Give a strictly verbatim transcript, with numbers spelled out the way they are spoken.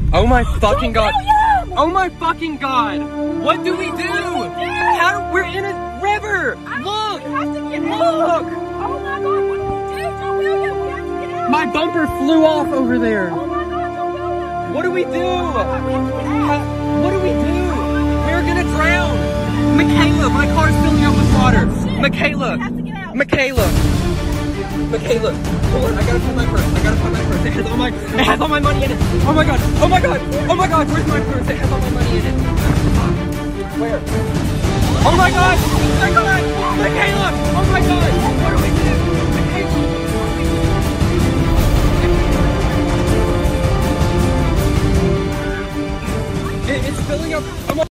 Oh my fucking god. Oh my fucking god. What do we do? How do, we're in a river. Look. Look. Oh my god, what do we do? John William, we have to get out. My bumper flew off over there. Oh my god, John William. What do we do? Oh my god, we have to get out. How, what do we do? We're gonna drown. Michaela, my car's filling up with water. Shit. Michaela. We have to get out. Michaela. Michaela. Hold on, I gotta find my purse. I gotta find my purse. It has all my it has all my money in it. Oh my god. Oh my god. Oh my god. Where's my purse? It has all my money in it. Where? Oh my god. Oh my god. Michaela. Oh my god. What do we do? Michaela. It, it's filling up. I'm